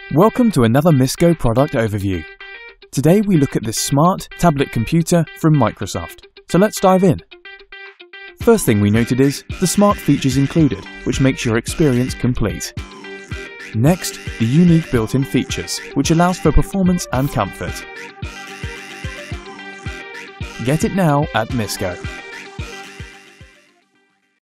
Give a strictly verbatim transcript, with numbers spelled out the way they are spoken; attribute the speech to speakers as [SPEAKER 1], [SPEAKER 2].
[SPEAKER 1] Welcome to another Misco product overview. Today we look at this smart tablet computer from Microsoft. So let's dive in. First thing we noted is the smart features included, which makes your experience complete. Next, the unique built-in features, which allows for performance and comfort. Get it now at Misco.